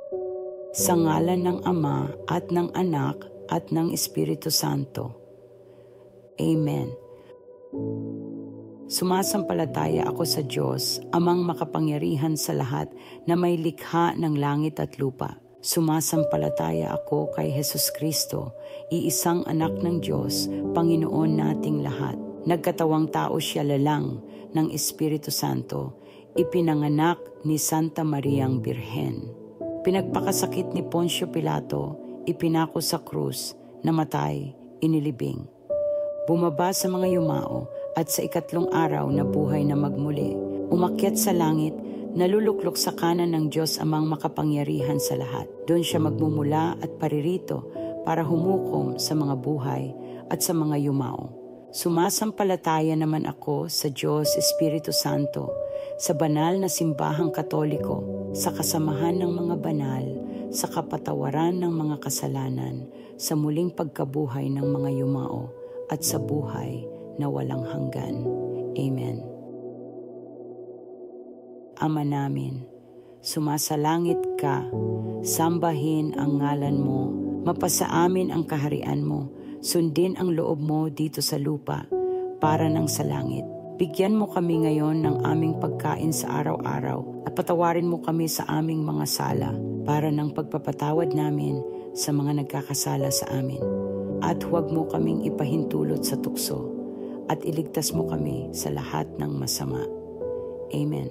Sa ngalan ng Ama at ng Anak at ng Espiritu Santo. Amen. Sumasampalataya ako sa Diyos, Amang makapangyarihan sa lahat na may likha ng langit at lupa. Sumasampalataya ako kay Hesus Kristo, iisang anak ng Diyos, Panginoon nating lahat. Nagkatawang tao siya lalang ng Espiritu Santo, ipinanganak ni Santa Mariang Birhen. Pinagpakasakit ni Poncio Pilato, ipinako sa krus, namatay, inilibing. Bumaba sa mga yumao at sa ikatlong araw na buhay na magmuli. Umakyat sa langit, naluluklok sa kanan ng Diyos Amang makapangyarihan sa lahat. Doon siya magmumula at paririto para humukom sa mga buhay at sa mga yumao. Sumasampalataya naman ako sa Diyos Espiritu Santo, sa banal na simbahang Katoliko, sa kasamahan ng mga banal, sa kapatawaran ng mga kasalanan, sa muling pagkabuhay ng mga yumao, at sa buhay na walang hanggan. Amen. Ama namin, sumasalangit ka, sambahin ang ngalan mo, mapasa amin ang kaharian mo, sundin ang loob mo dito sa lupa, para ng sa langit. Bigyan mo kami ngayon ng aming pagkain sa araw-araw at patawarin mo kami sa aming mga sala para ng pagpapatawad namin sa mga nagkakasala sa amin. At huwag mo kaming ipahintulot sa tukso at iligtas mo kami sa lahat ng masama. Amen.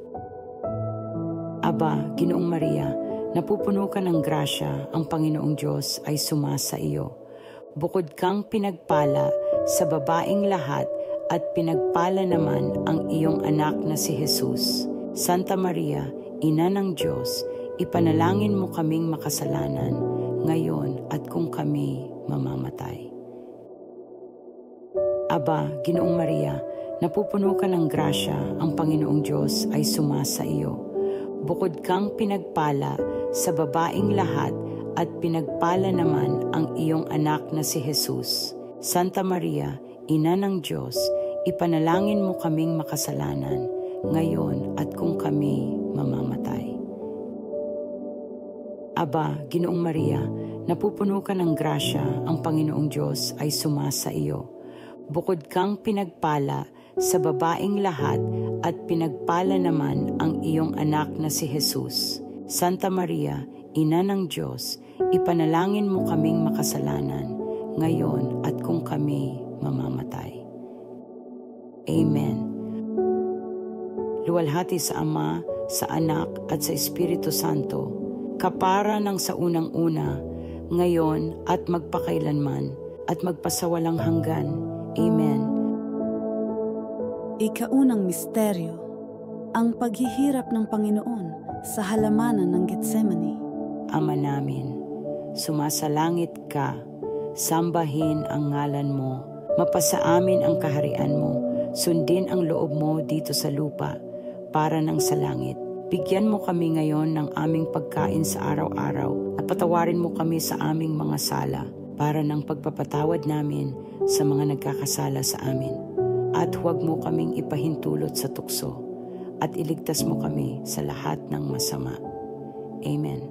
Aba, Ginoong Maria, napupuno ka ng grasya, ang Panginoong Diyos ay sumasa iyo. Bukod kang pinagpala sa babaeng lahat, at pinagpala naman ang iyong anak na si Jesus. Santa Maria, Ina ng Diyos, ipanalangin mo kaming makasalanan, ngayon at kung kami mamamatay. Aba, Ginoong Maria, napupuno ka ng grasya, ang Panginoong Diyos ay sumasa iyo. Bukod kang pinagpala sa babaeng lahat, at pinagpala naman ang iyong anak na si Jesus. Santa Maria, Ina ng Diyos, ipanalangin mo kaming makasalanan, ngayon at kung kami mamamatay. Aba, Ginoong Maria, napupuno ka ng grasya, ang Panginoong Diyos ay sumasa iyo. Bukod kang pinagpala sa babaeng lahat, at pinagpala naman ang iyong anak na si Jesus. Santa Maria, Ina ng Diyos, ipanalangin mo kaming makasalanan, ngayon at kung kami mamamatay. Amen. Luwalhati sa Ama, sa Anak at sa Espiritu Santo, kapara ng sa unang-una, ngayon at magpakailanman, at magpasawalang hanggan. Amen. Ikaunang misteryo, ang paghihirap ng Panginoon sa halamanan ng Getsemani. Ama namin, sumasalangit ka, sambahin ang ngalan mo, mapasa amin ang kaharian mo, sundin ang loob mo dito sa lupa, para ng sa langit. Bigyan mo kami ngayon ng aming pagkain sa araw-araw, at patawarin mo kami sa aming mga sala, para ng pagpapatawad namin sa mga nagkakasala sa amin. At huwag mo kaming ipahintulot sa tukso, at iligtas mo kami sa lahat ng masama. Amen.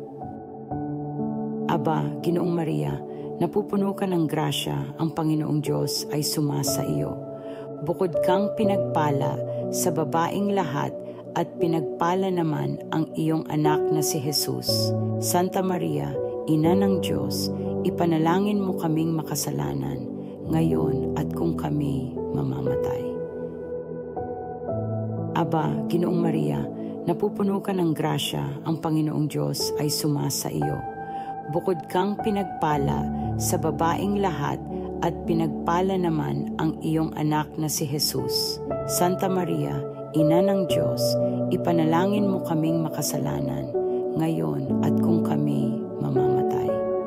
Aba, Ginoong Maria, napupuno ka ng grasya, ang Panginoong Diyos ay sumasa iyo. Bukod kang pinagpala sa babaeng lahat, at pinagpala naman ang iyong anak na si Jesus. Santa Maria, Ina ng Diyos, ipanalangin mo kaming makasalanan, ngayon at kung kami mamamatay. Aba, Ginoong Maria, napupuno ka ng grasya, ang Panginoong Diyos ay sumasa iyo. Bukod kang pinagpala sa babaeng lahat, at pinagpala naman ang iyong anak na si Jesus. Santa Maria, Ina ng Diyos, ipanalangin mo kaming makasalanan, ngayon at kung kami mamamatay.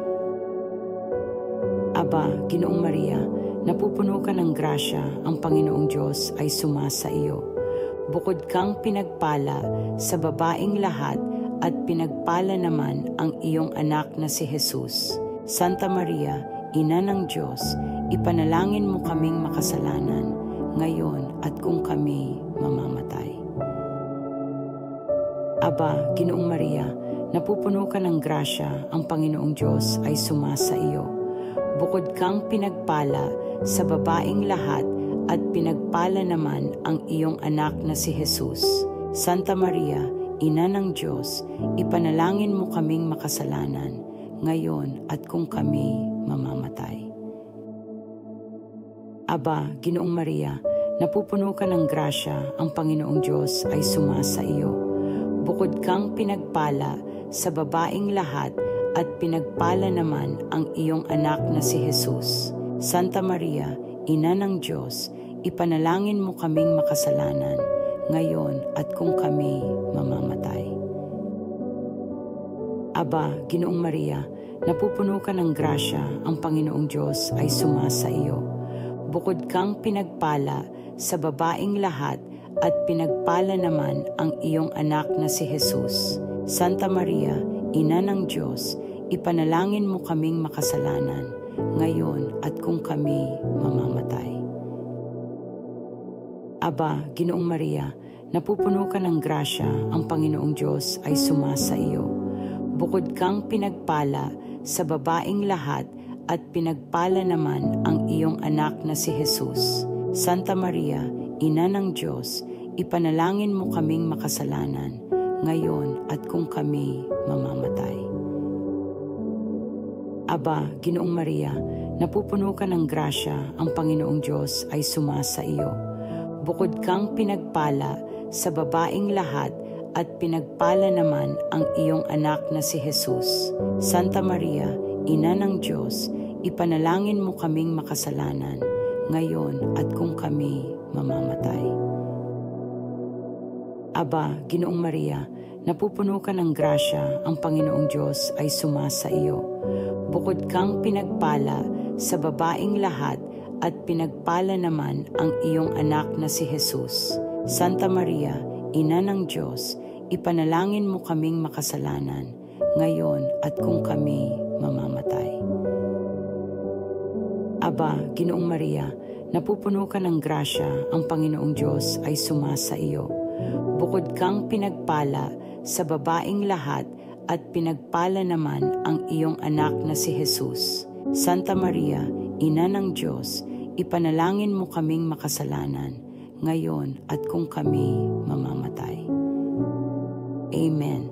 Aba, Ginoong Maria, napupuno ka ng grasya, ang Panginoong Diyos ay sumasa iyo. Bukod kang pinagpala sa babaeng lahat, at pinagpala naman ang iyong anak na si Jesus. Santa Maria, Ina ng Diyos, ipanalangin mo kaming makasalanan, ngayon at kung kami mamamatay. Aba, Ginoong Maria, napupuno ka ng grasya, ang Panginoong Diyos ay sumasa iyo. Bukod kang pinagpala sa babaing lahat at pinagpala naman ang iyong anak na si Jesus. Santa Maria, Ina ng Diyos, ipanalangin mo kaming makasalanan, ngayon at kung kami mamamatay. Aba, Ginoong Maria, napupuno ka ng grasya, ang Panginoong Diyos ay sumasa iyo. Bukod kang pinagpala sa babaing lahat at pinagpala naman ang iyong anak na si Jesus. Santa Maria, Ina ng Diyos, ipanalangin mo kaming makasalanan, ngayon at kung kami mamamatay. Aba, Ginoong Maria, napupuno ka ng grasya, ang Panginoong Diyos ay sumasa iyo. Bukod kang pinagpala sa babaing lahat at pinagpala naman ang iyong anak na si Jesus. Santa Maria, Ina ng Diyos, ipanalangin mo kaming makasalanan, ngayon at kung kami mamamatay. Aba, Ginoong Maria, napupuno ka ng grasya, ang Panginoong Diyos ay sumasa iyo. Bukod kang pinagpala sa babaing lahat at pinagpala naman ang iyong anak na si Jesus. Santa Maria, Ina ng Diyos, ipanalangin mo kaming makasalanan, ngayon at kung kami mamamatay. Aba, Ginoong Maria, napupuno ka ng grasya, ang Panginoong Diyos ay sumasa iyo. Bukod kang pinagpala sa babaing lahat at pinagpala naman ang iyong anak na si Jesus. Santa Maria, Ina ng Diyos, ipanalangin mo kaming makasalanan, ngayon at kung kami mamamatay. Aba, Ginoong Maria, napupuno ka ng grasya, ang Panginoong Diyos ay sumasa iyo. Bukod kang pinagpala sa babaing lahat at pinagpala naman ang iyong anak na si Jesus. Santa Maria, Ina ng Diyos, ipanalangin mo kaming makasalanan, ngayon at kung kami mamamatay. Aba, Ginoong Maria, napupuno ka ng grasya, ang Panginoong Diyos ay sumasa iyo. Bukod kang pinagpala sa babaing lahat at pinagpala naman ang iyong anak na si Jesus. Santa Maria, Ina ng Diyos, ipanalangin mo kaming makasalanan, ngayon at kung kami mamamatay. Amen.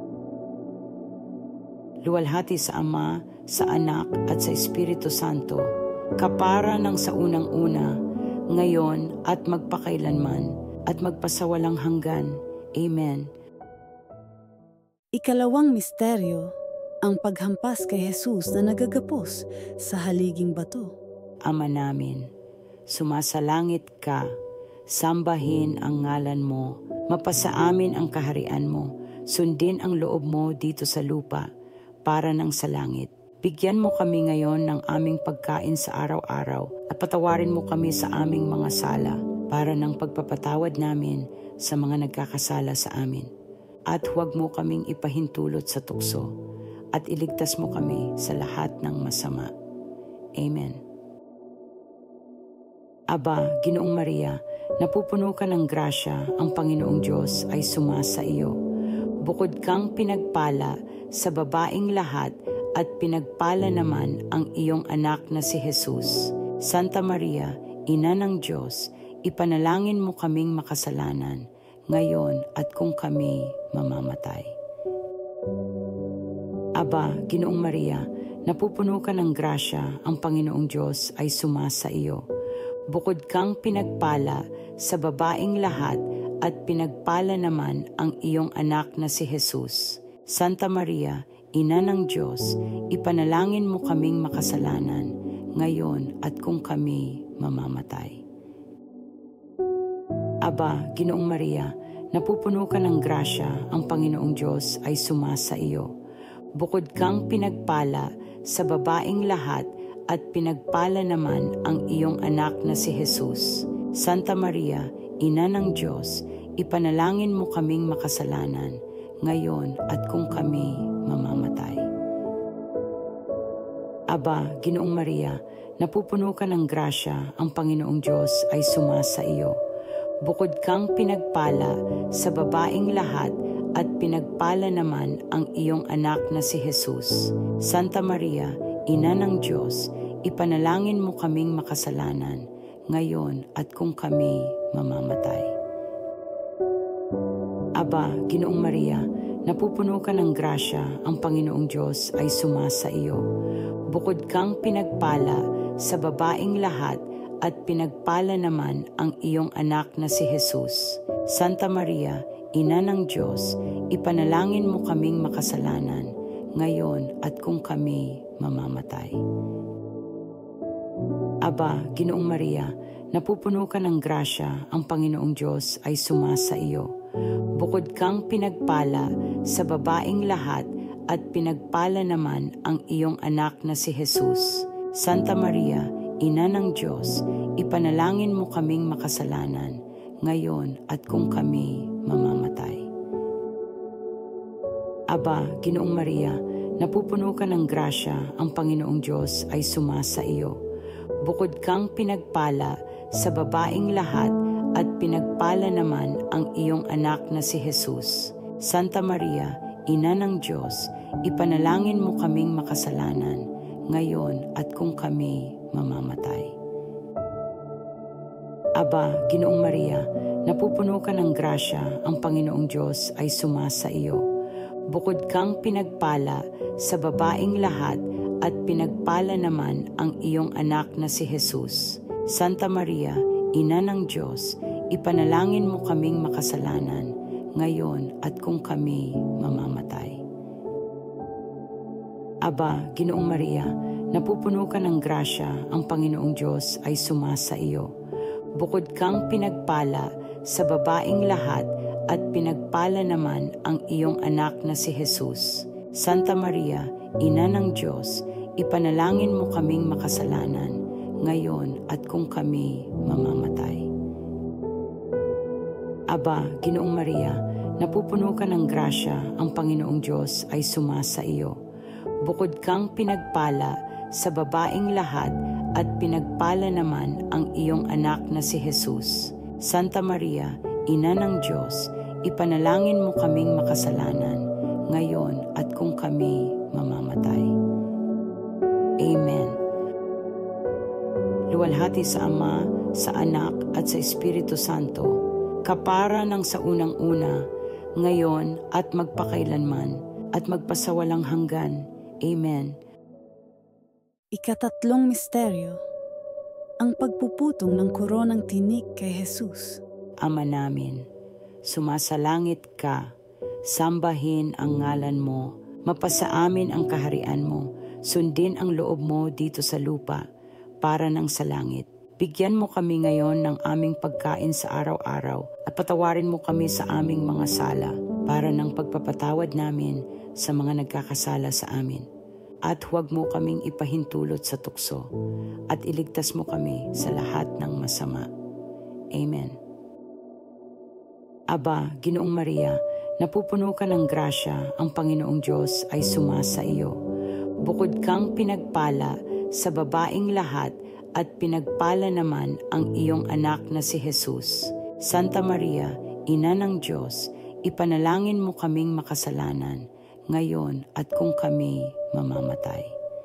Luwalhati sa Ama, sa Anak at sa Espiritu Santo, kapara ng sa unang-una, ngayon at magpakailanman, at magpasawalang hanggan. Amen. Ikalawang misteryo, ang paghampas kay Jesus na nagagapos sa haliging bato. Ama namin, sumasalangit ka, sambahin ang ngalan mo, mapasa amin ang kaharian mo, sundin ang loob mo dito sa lupa, para ng sa langit. Bigyan mo kami ngayon ng aming pagkain sa araw-araw at patawarin mo kami sa aming mga sala para ng pagpapatawad namin sa mga nagkakasala sa amin. At huwag mo kaming ipahintulot sa tukso at iligtas mo kami sa lahat ng masama. Amen. Aba, Ginoong Maria, napupuno ka ng grasya, ang Panginoong Diyos ay sumasa iyo. Bukod kang pinagpala sa babaing lahat at pinagpala naman ang iyong anak na si Jesus. Santa Maria, Ina ng Diyos, ipanalangin mo kaming makasalanan, ngayon at kung kami mamamatay. Aba, Ginoong Maria, napupuno ka ng grasya, ang Panginoong Diyos ay sumasa iyo. Bukod kang pinagpala sa babaing lahat at pinagpala naman ang iyong anak na si Jesus. Santa Maria, Ina ng Diyos, ipanalangin mo kaming makasalanan, ngayon at kung kami mamamatay. Aba, Ginoong Maria, napupuno ka ng grasya, ang Panginoong Diyos ay sumasa iyo. Bukod kang pinagpala sa babaing lahat at pinagpala naman ang iyong anak na si Jesus. Santa Maria, Ina ng Diyos, ipanalangin mo kaming makasalanan, ngayon at kung kami mamamatay. Aba, Ginoong Maria, napupuno ka ng grasya, ang Panginoong Diyos ay sumasa iyo. Bukod kang pinagpala sa babaing lahat at pinagpala naman ang iyong anak na si Jesus. Santa Maria, Ina ng Diyos, ipanalangin mo kaming makasalanan, ngayon at kung kami mamamatay. Aba, Ginoong Maria, napupuno ka ng grasya, ang Panginoong Diyos ay sumasa iyo. Bukod kang pinagpala sa babaeng lahat at pinagpala naman ang iyong anak na si Jesus. Santa Maria, Ina ng Diyos, ipanalangin mo kaming makasalanan, ngayon at kung kami mamamatay. Aba, Ginoong Maria, napupuno ka ng grasya, ang Panginoong Diyos ay sumasa iyo. Bukod kang pinagpala sa babaeng lahat at pinagpala naman ang iyong anak na si Jesus. Santa Maria, Ina ng Diyos, ipanalangin mo kaming makasalanan, ngayon at kung kami mamamatay. Aba, Ginoong Maria, napupuno ka ng grasya, ang Panginoong Diyos ay sumasa iyo. Bukod kang pinagpala sa babaeng lahat at pinagpala naman ang iyong anak na si Jesus. Santa Maria, Ina ng Diyos, ipanalangin mo kaming makasalanan, ngayon at kung kami mamamatay. Aba, Ginoong Maria, napupuno ka ng grasya, ang Panginoong Diyos ay sumasa iyo. Bukod kang pinagpala sa babaeng lahat at pinagpala naman ang iyong anak na si Jesus. Santa Maria, Ina ng Diyos, ipanalangin mo kaming makasalanan, ngayon at kung kami mamamatay. Aba, Ginoong Maria, napupuno ka ng grasya, ang Panginoong Diyos ay sumasa iyo. Bukod kang pinagpala sa babaeng lahat at pinagpala naman ang iyong anak na si Jesus. Santa Maria, Ina ng Diyos, ipanalangin mo kaming makasalanan, ngayon at kung kami mamamatay. Aba, Ginoong Maria, napupuno ka ng grasya, ang Panginoong Diyos ay sumasa iyo. Bukod kang pinagpala sa babaeng lahat at pinagpala naman ang iyong anak na si Jesus. Santa Maria, Ina ng Diyos, ipanalangin mo kaming makasalanan, ngayon at kung kami mamamatay. Amen. Luwalhati sa Ama, sa Anak at sa Espiritu Santo, kapara ng sa unang-una, ngayon at magpakailanman, at magpasawalang hanggan. Amen. Ikatatlong misteryo, ang pagpuputong ng koronang tinik kay Jesus. Ama namin, sumasalangit ka, sambahin ang ngalan mo, mapasa amin ang kaharian mo, sundin ang loob mo dito sa lupa, para ng sa langit. Bigyan mo kami ngayon ng aming pagkain sa araw-araw at patawarin mo kami sa aming mga sala para ng pagpapatawad namin sa mga nagkakasala sa amin. At huwag mo kaming ipahintulot sa tukso at iligtas mo kami sa lahat ng masama. Amen. Aba, Ginoong Maria, napupuno ka ng grasya, ang Panginoong Diyos ay sumasa iyo. Bukod kang pinagpala sa babaeng lahat at pinagpala naman ang iyong anak na si Jesus. Santa Maria, Ina ng Diyos, ipanalangin mo kaming makasalanan, ngayon at kung kami mamamatay.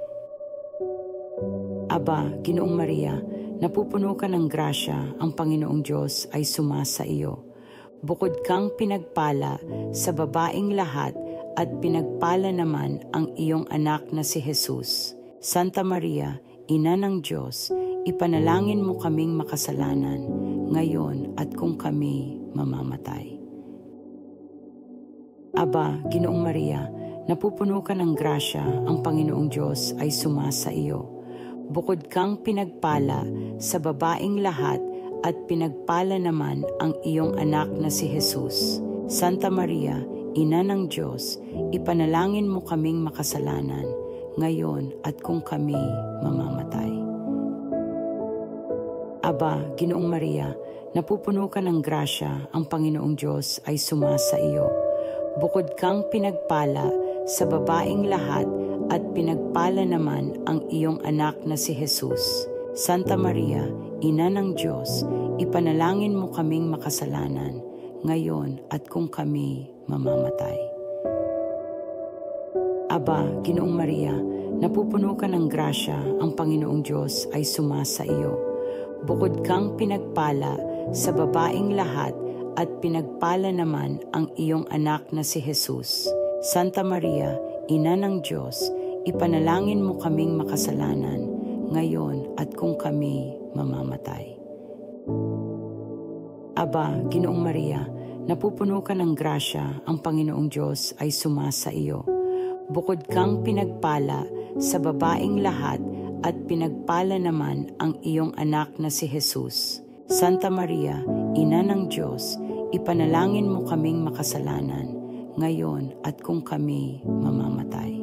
Aba, Ginoong Maria, napupuno ka ng grasya, ang Panginoong Diyos ay sumasa iyo. Bukod kang pinagpala sa babaeng lahat at pinagpala naman ang iyong anak na si Jesus. Santa Maria, Ina ng Diyos, ipanalangin mo kaming makasalanan, ngayon at kung kami mamamatay. Aba, Ginoong Maria, napupuno ka ng grasya, ang Panginoong Diyos ay sumasa iyo. Bukod kang pinagpala sa babaeng lahat at pinagpala naman ang iyong anak na si Jesus. Santa Maria, Ina ng Diyos, ipanalangin mo kaming makasalanan, ngayon at kung kami mamamatay. Aba, Ginoong Maria, napupuno ka ng grasya, ang Panginoong Diyos ay sumasa iyo. Bukod kang pinagpala sa babaeng lahat at pinagpala naman ang iyong anak na si Jesus. Santa Maria, Ina ng Diyos, ipanalangin mo kaming makasalanan, ngayon at kung kami mamamatay. Aba, Ginoong Maria, napupuno ka ng grasya, ang Panginoong Diyos ay sumasa iyo. Bukod kang pinagpala sa babaeng lahat at pinagpala naman ang iyong anak na si Jesus. Santa Maria, Ina ng Diyos, ipanalangin mo kaming makasalanan, ngayon at kung kami mamamatay. Aba, Ginoong Maria, napupuno ka ng grasya, ang Panginoong Diyos ay sumasa iyo. Bukod kang pinagpala sa babaeng lahat at pinagpala naman ang iyong anak na si Jesus. Santa Maria, Ina ng Diyos, ipanalangin mo kaming makasalanan, ngayon at kung kami mamamatay.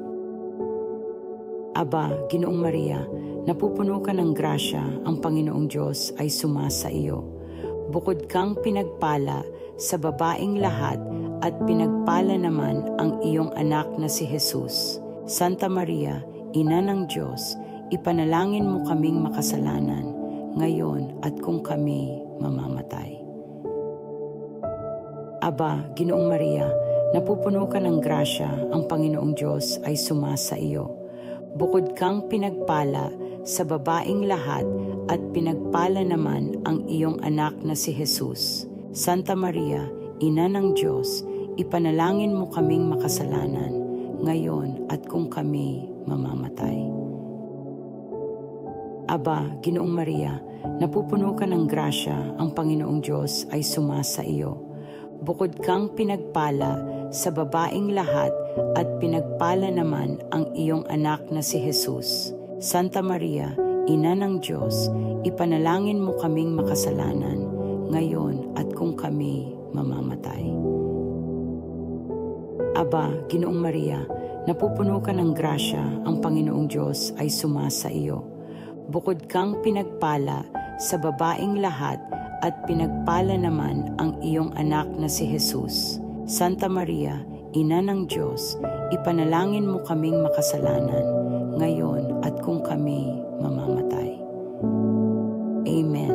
Aba, Ginoong Maria, napupuno ka ng grasya, ang Panginoong Diyos ay sumasa iyo. Bukod kang pinagpala sa babaeng lahat at pinagpala naman ang iyong anak na si Jesus. Santa Maria, Ina ng Diyos, ipanalangin mo kaming makasalanan, ngayon at kung kami mamamatay. Aba, Ginoong Maria, napupuno ka ng grasya, ang Panginoong Diyos ay sumasa iyo. Bukod kang pinagpala sa babaeng lahat at pinagpala naman ang iyong anak na si Jesus. Santa Maria, Ina ng Diyos, ipanalangin mo kaming makasalanan, ngayon at kung kami mamamatay. Aba, Ginoong Maria, napupuno ka ng grasya, ang Panginoong Diyos ay sumasa iyo. Bukod kang pinagpala sa babaeng lahat at pinagpala naman ang iyong anak na si Jesus. Santa Maria, Ina ng Diyos, ipanalangin mo kaming makasalanan, ngayon at kung kami mamamatay. Aba, Ginoong Maria, napupuno ka ng grasya, ang Panginoong Diyos ay sumasa iyo. Bukod kang pinagpala sa babaeng lahat at pinagpala naman ang iyong anak na si Jesus. Santa Maria, Ina ng Diyos, ipanalangin mo kaming makasalanan, ngayon at kung kami mamamatay. Amen.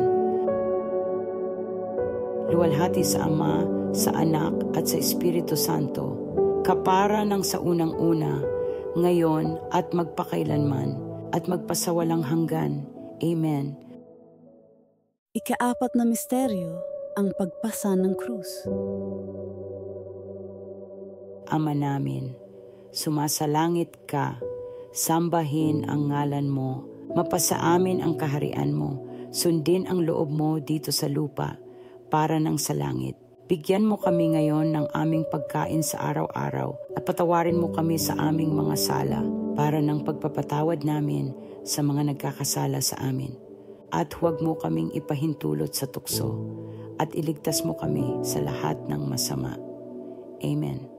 Luwalhati sa Ama, sa Anak at sa Espiritu Santo, kapara ng sa unang-una, ngayon at magpakailanman, at magpasawalang hanggan. Amen. Ika-4 na misteryo, ang pagpasa ng krus. Ama namin, sumasalangit ka, sambahin ang ngalan mo, mapasa amin ang kaharian mo, sundin ang loob mo dito sa lupa, para nang sa langit. Bigyan mo kami ngayon ng aming pagkain sa araw-araw at patawarin mo kami sa aming mga sala, para ng pagpapatawad namin sa mga nagkakasala sa amin. At huwag mo kaming ipahintulot sa tukso, at iligtas mo kami sa lahat ng masama. Amen.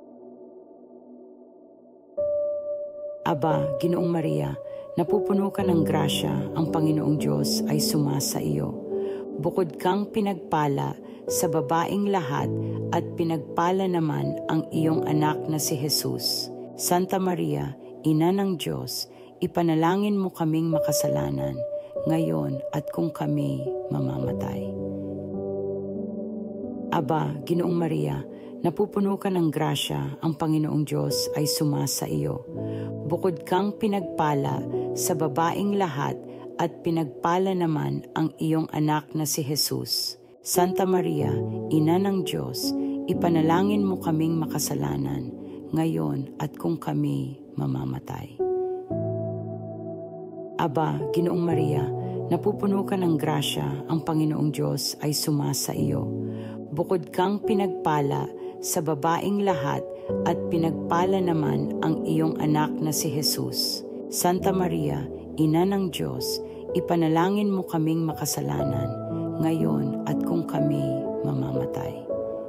Aba, Ginoong Maria, napupuno ka ng grasya, ang Panginoong Diyos ay sumasa iyo. Bukod kang pinagpala sa babaeng lahat at pinagpala naman ang iyong anak na si Jesus. Santa Maria, Ina ng Diyos, ipanalangin mo kaming makasalanan, ngayon at kung kami mamamatay. Aba, Ginoong Maria, napupuno ka ng grasya, ang Panginoong Diyos ay sumasa iyo. Bukod kang pinagpala sa babaeng lahat at pinagpala naman ang iyong anak na si Jesus. Santa Maria, Ina ng Diyos, ipanalangin mo kaming makasalanan, ngayon at kung kami mamamatay. Aba, Ginoong Maria, napupuno ka ng grasya, ang Panginoong Diyos ay sumasa iyo. Bukod kang pinagpala sa babaeng lahat at pinagpala naman ang iyong anak na si Jesus. Santa Maria, Ina ng Diyos, ipanalangin mo kaming makasalanan, ngayon at kung kami mamamatay.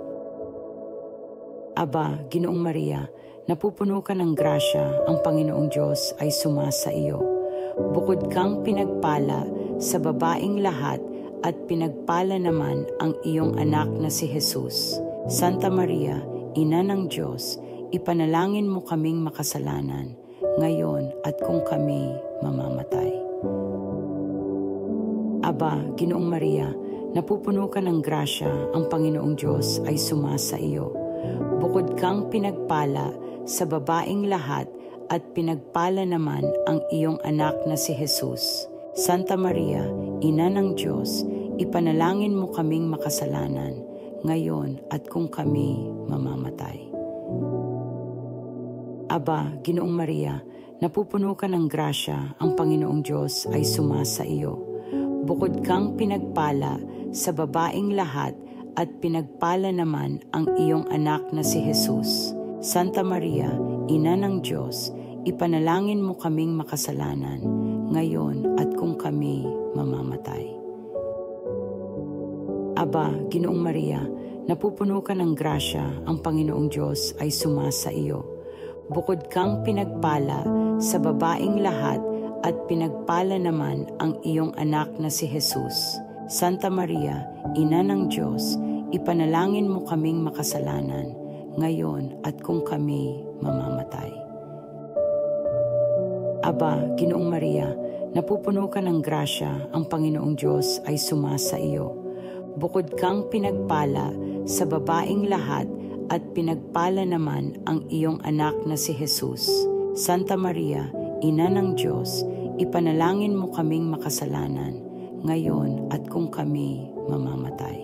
Aba, Ginoong Maria, napupuno ka ng grasya, ang Panginoong Diyos ay sumasa iyo. Bukod kang pinagpala sa babaeng lahat at pinagpala naman ang iyong anak na si Jesus. Santa Maria, Ina ng Diyos, ipanalangin mo kaming makasalanan, ngayon at kung kami mamamatay. Aba, Ginoong Maria, napupuno ka ng grasya, ang Panginoong Diyos ay sumasa iyo. Bukod kang pinagpala sa babaing lahat at pinagpala naman ang iyong anak na si Jesus. Santa Maria, Ina ng Diyos, ipanalangin mo kaming makasalanan, ngayon at kung kami mamamatay. Aba, Ginoong Maria, napupuno ka ng grasya, ang Panginoong Diyos ay sumasa iyo. Bukod kang pinagpala sa babaing lahat at pinagpala naman ang iyong anak na si Jesus. Santa Maria, Ina ng Diyos, ipanalangin mo kaming makasalanan, ngayon at kung kami mamamatay. Aba, Ginoong Maria, napupuno ka ng grasya, ang Panginoong Diyos ay sumasa iyo. Bukod kang pinagpala sa babaing lahat at pinagpala naman ang iyong anak na si Jesus. Santa Maria, Ina ng Diyos, ipanalangin mo kaming makasalanan, ngayon at kung kami mamamatay. Aba, Ginoong Maria, napupuno ka ng grasya, ang Panginoong Diyos ay sumasa iyo. Bukod kang pinagpala sa babaing lahat at pinagpala naman ang iyong anak na si Jesus. Santa Maria, Ina ng Diyos, ipanalangin mo kaming makasalanan, ngayon at kung kami mamamatay.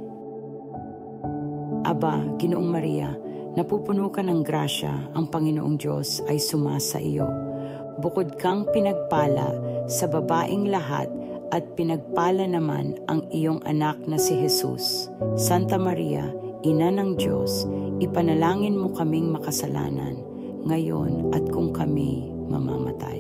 Aba, Ginoong Maria, napupuno ka ng grasya, ang Panginoong Diyos ay sumasa iyo. Bukod kang pinagpala sa babaing lahat at pinagpala naman ang iyong anak na si Jesus. Santa Maria, Ina ng Diyos, ipanalangin mo kaming makasalanan, ngayon at kung kami mamamatay.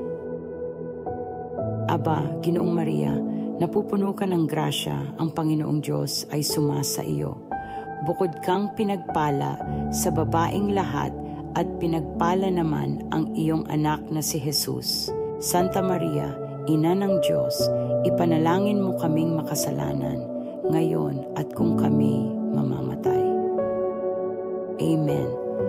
Aba, Ginoong Maria, napupuno ka ng grasya, ang Panginoong Diyos ay sumasa iyo. Bukod kang pinagpala sa babaing lahat at pinagpala naman ang iyong anak na si Jesus. Santa Maria, Ina ng Diyos, ipanalangin mo kaming makasalanan, ngayon at kung kami mamamatay. Amen.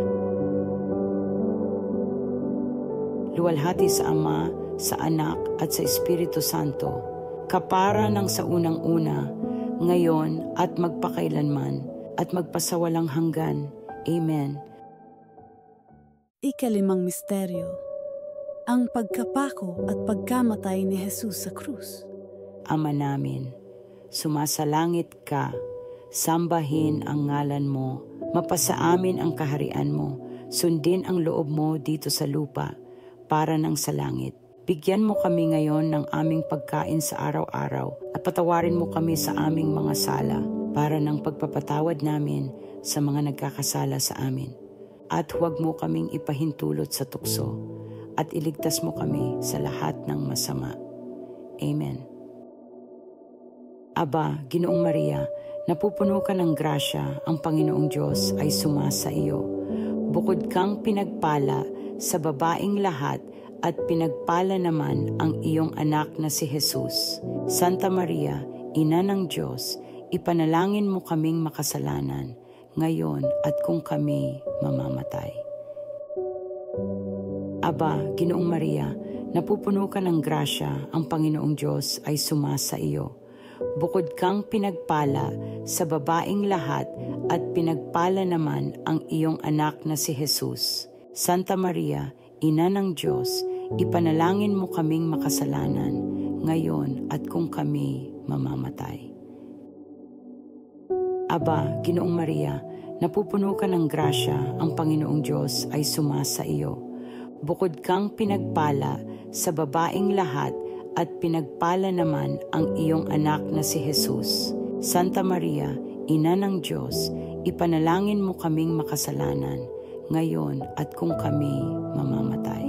Luwalhati sa Ama, sa Anak at sa Espiritu Santo, kapara ng sa unang-una, ngayon at magpakailanman, at magpasawalang hanggan. Amen. Ikalimang misteryo, ang pagkapako at pagkamatay ni Jesus sa krus. Ama namin, sumasalangit ka, sambahin ang ngalan mo, mapasa amin ang kaharian mo, sundin ang loob mo dito sa lupa, para ng sa langit. Bigyan mo kami ngayon ng aming pagkain sa araw-araw at patawarin mo kami sa aming mga sala para ng pagpapatawad namin sa mga nagkakasala sa amin. At huwag mo kaming ipahintulot sa tukso at iligtas mo kami sa lahat ng masama. Amen. Aba, Ginoong Maria, napupuno ka ng grasya, ang Panginoong Diyos ay sumasa iyo. Bukod kang pinagpala sa babaing lahat at pinagpala naman ang iyong anak na si Jesus. Santa Maria, Ina ng Diyos, ipanalangin mo kaming makasalanan, ngayon at kung kami mamamatay. Aba, Ginoong Maria, napupuno ka ng grasya, ang Panginoong Diyos ay sumasa iyo. Bukod kang pinagpala sa babaing lahat at pinagpala naman ang iyong anak na si Jesus. Santa Maria, Ina ng Diyos, ipanalangin mo kaming makasalanan, ngayon at kung kami mamamatay. Aba, Ginoong Maria, napupuno ka ng grasya, ang Panginoong Diyos ay sumasa iyo. Bukod kang pinagpala sa babaing lahat at pinagpala naman ang iyong anak na si Jesus. Santa Maria, Ina ng Diyos, ipanalangin mo kaming makasalanan, ngayon at kung kami mamamatay.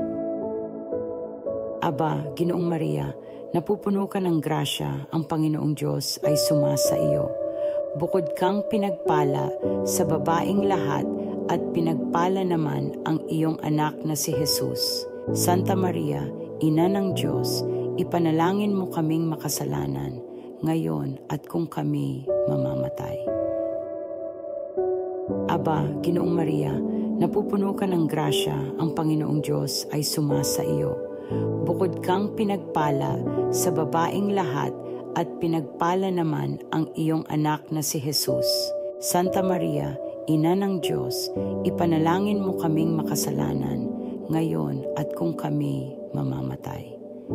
Aba, Ginoong Maria, napupuno ka ng grasya, ang Panginoong Diyos ay sumasa iyo. Bukod kang pinagpala sa babaing lahat at pinagpala naman ang iyong anak na si Jesus. Santa Maria, Ina ng Diyos, ipanalangin mo kaming makasalanan, ngayon at kung kami mamamatay. Aba, Ginoong Maria, napupuno ka ng grasya, ang Panginoong Diyos ay sumasa iyo. Bukod kang pinagpala sa babaing lahat at pinagpala naman ang iyong anak na si Jesus. Santa Maria, Ina ng Diyos, ipanalangin mo kaming makasalanan, ngayon at kung kami mamamatay.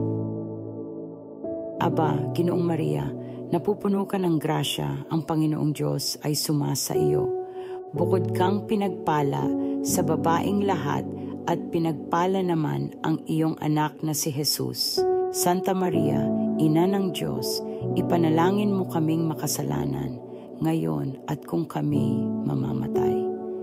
Aba, Ginoong Maria, napupuno ka ng grasya, ang Panginoong Diyos ay sumasa iyo. Bukod kang pinagpala sa babaeng lahat at pinagpala naman ang iyong anak na si Jesus. Santa Maria, Ina ng Diyos, ipanalangin mo kaming makasalanan, ngayon at kung kami mamamatay.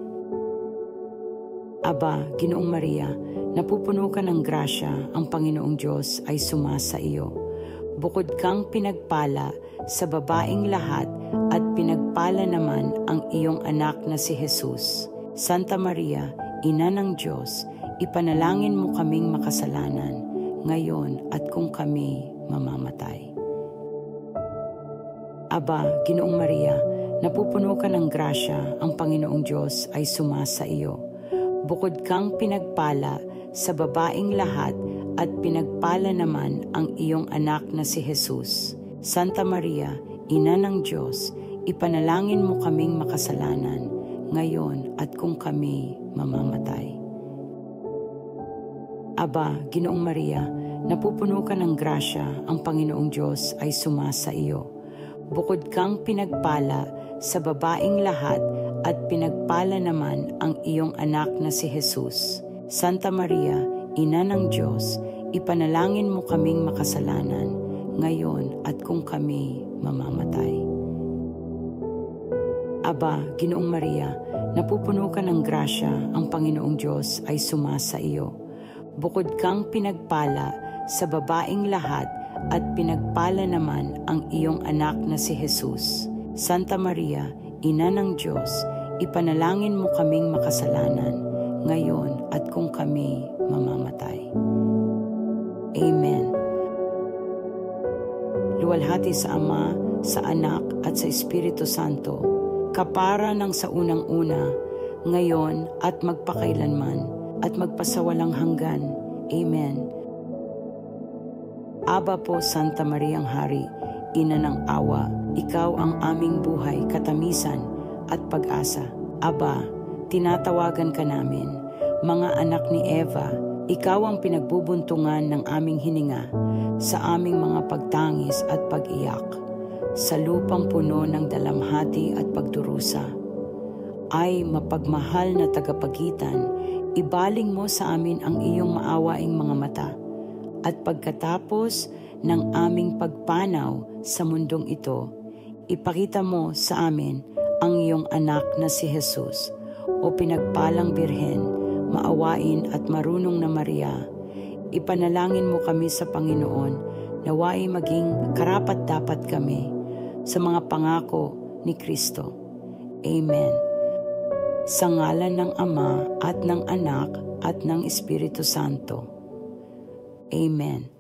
Aba, Ginoong Maria, napupuno ka ng grasya, ang Panginoong Diyos ay sumasa iyo. Bukod kang pinagpala sa babaeng lahat at pinagpala naman ang iyong anak na si Jesus. Santa Maria, Ina ng Diyos, ipanalangin mo kaming makasalanan, ngayon at kung kami mamamatay. Aba, Ginoong Maria, napupuno ka ng grasya, ang Panginoong Diyos ay sumasa iyo. Bukod kang pinagpala sa babaeng lahat at pinagpala naman ang iyong anak na si Jesus. Santa Maria, Ina ng Diyos, ipanalangin mo kaming makasalanan, ngayon at kung kami mamamatay. Aba, Ginoong Maria, napupuno ka ng grasya, ang Panginoong Diyos ay sumasa iyo. Bukod kang pinagpala sa babaeng lahat at pinagpala naman ang iyong anak na si Jesus. Santa Maria, Ina ng Diyos, ipanalangin mo kaming makasalanan, ngayon at kung kami mamamatay. Aba, Ginoong Maria, napupuno ka ng grasya, ang Panginoong Diyos ay sumasa iyo. Bukod kang pinagpala sa babaeng lahat at pinagpala naman ang iyong anak na si Jesus. Santa Maria, Ina ng Diyos, ipanalangin mo kaming makasalanan, ngayon at kung kami mamamatay. Amen. Luwalhati sa Ama, sa Anak at sa Espiritu Santo, kapara ng sa unang-una, ngayon at magpakailanman, at magpasawalang hanggan. Amen. Aba po, Santa Mariang Hari, Ina ng Awa, ikaw ang aming buhay, katamisan at pag-asa. Aba, tinatawagan ka namin, mga anak ni Eva, ikaw ang pinagbubuntungan ng aming hininga sa aming mga pagtangis at pag-iyak. Sa lupang puno ng dalamhati at pagdurusa, ay mapagmahal na tagapagitan, ibaling mo sa amin ang iyong maawaing mga mata. At pagkatapos ng aming pagpanaw sa mundong ito, ipakita mo sa amin ang iyong anak na si Jesus. O pinagpalang Birhen, maawain at marunong na Maria, ipanalangin mo kami sa Panginoon, naway maging karapat-dapat kami sa mga pangako ni Kristo. Amen. Sa ngalan ng Ama at ng Anak at ng Espiritu Santo. Amen.